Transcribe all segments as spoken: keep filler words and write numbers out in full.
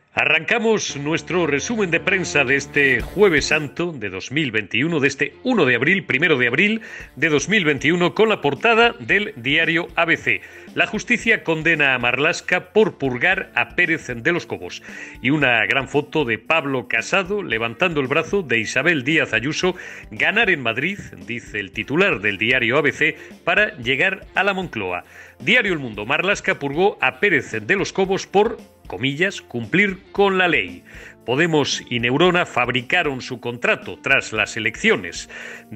Arrancamos nuestro resumen de prensa de este Jueves Santo de dos mil veintiuno, de este uno de abril, primero de abril de dos mil veintiuno, con la portada del diario A B C. La justicia condena a Marlaska por purgar a Pérez de los Cobos. Y una gran foto de Pablo Casado levantando el brazo de Isabel Díaz Ayuso. Ganar en Madrid, dice el titular del diario A B C, para llegar a la Moncloa. Diario El Mundo. Marlaska purgó a Pérez de los Cobos por, comillas, cumplir con la ley. Podemos y Neurona fabricaron su contrato tras las elecciones.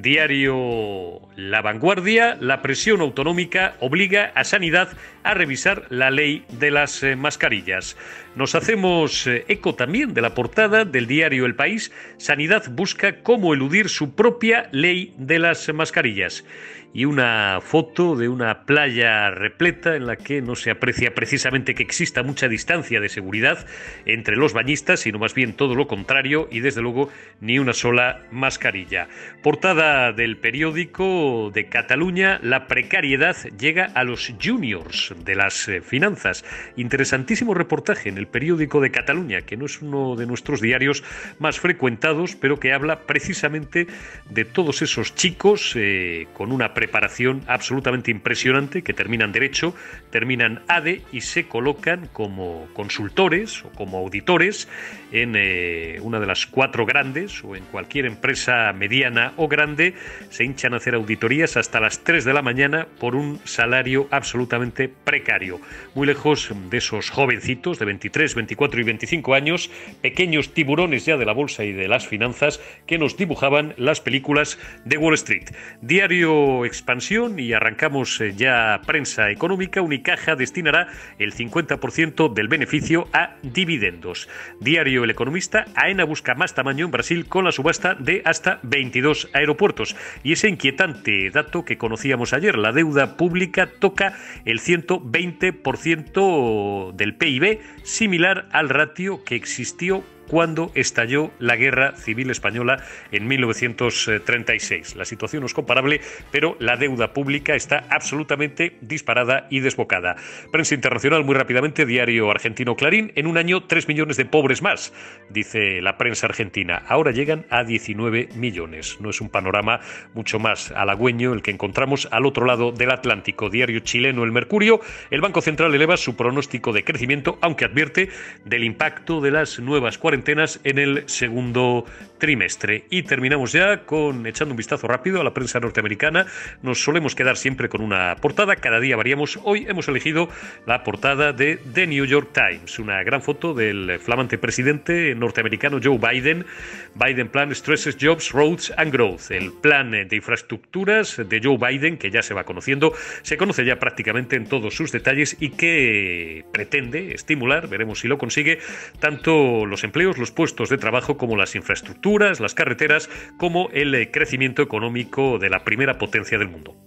Diario La Vanguardia. La presión autonómica obliga a Sanidad a revisar la ley de las eh, mascarillas. Nos hacemos eh, eco también de la portada del diario El País. Sanidad busca cómo eludir su propia ley de las mascarillas. Y una foto de una playa repleta en la que no se aprecia precisamente que exista mucha distancia de seguridad entre los bañistas, sino más bien todo lo contrario, y desde luego ni una sola mascarilla. Portada del periódico de Cataluña. La precariedad llega a los juniors de las eh, finanzas. Interesantísimo reportaje en el periódico de Cataluña, que no es uno de nuestros diarios más frecuentados, pero que habla precisamente de todos esos chicos eh, con una preparación absolutamente impresionante, que terminan Derecho, terminan A D E y se colocan como consultores o como auditores en eh, una de las cuatro grandes o en cualquier empresa mediana o grande. Se hinchan a hacer auditorías hasta las tres de la mañana por un salario absolutamente precario. Muy lejos de esos jovencitos de veintitrés, veinticuatro y veinticinco años, pequeños tiburones ya de la bolsa y de las finanzas que nos dibujaban las películas de Wall Street. Diario Expansión, y arrancamos ya prensa económica. Unicaja destinará el cincuenta por ciento del beneficio a dividendos. Diario El Economista. AENA busca más tamaño en Brasil con la subasta de hasta veintidós aeropuertos. Y ese inquietante dato que conocíamos ayer, la deuda pública toca el ciento veinte por ciento del P I B, similar al ratio que existió cuando estalló la Guerra Civil Española en mil novecientos treinta y seis. La situación no es comparable, pero la deuda pública está absolutamente disparada y desbocada. Prensa internacional, muy rápidamente. Diario argentino Clarín. En un año, tres millones de pobres más, dice la prensa argentina. Ahora llegan a diecinueve millones. No es un panorama mucho más halagüeño el que encontramos al otro lado del Atlántico. Diario chileno El Mercurio. El Banco Central eleva su pronóstico de crecimiento, aunque advierte del impacto de las nuevas cuarentenas en el segundo trimestre. Y terminamos ya con echando un vistazo rápido a la prensa norteamericana. Nos solemos quedar siempre con una portada, cada día variamos. Hoy hemos elegido la portada de The New York Times, una gran foto del flamante presidente norteamericano Joe Biden. Biden Plan Stresses Jobs, Roads and Growth. El plan de infraestructuras de Joe Biden, que ya se va conociendo, se conoce ya prácticamente en todos sus detalles y que pretende estimular, veremos si lo consigue, tanto los empleos, los puestos de trabajo, como las infraestructuras, las carreteras, como el crecimiento económico de la primera potencia del mundo.